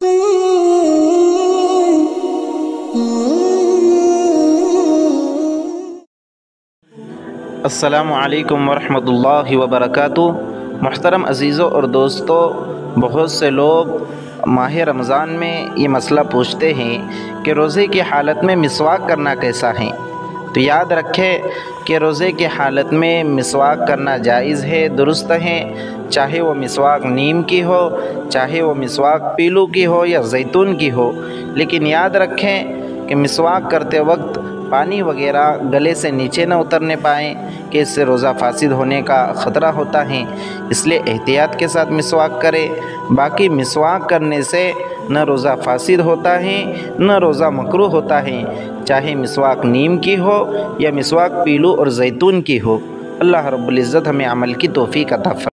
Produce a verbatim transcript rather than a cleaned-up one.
अस्सलामु अलैकुम वरहमतुल्लाहि वबरकातुहू। मुहतरम अज़ीज़ों और दोस्तों, बहुत से लोग माह रमज़ान में ये मसला पूछते हैं कि रोज़े की हालत में मिसवाक करना कैसा है। तो याद रखें कि रोज़े की हालत में मिसवाक करना जायज़ है, दुरुस्त है, चाहे वो मिसवाक नीम की हो, चाहे वो मिसवाक पीलू की हो या जैतून की हो। लेकिन याद रखें कि मिसवाक करते वक्त पानी वगैरह गले से नीचे न उतरने पाएँ कि इससे रोज़ा फासिद होने का ख़तरा होता है, इसलिए एहतियात के साथ मिसवाक करें। बाकी मिसवाक करने से न रोज़ा फासिद होता है न रोज़ा मकरूह होता है, चाहे मिसवाक नीम की हो या मिसवाक पीलू और जैतून की हो। अल्लाह रब्बुल इज़्ज़त हमें अमल की तौफ़ीक़ अता फरमाए।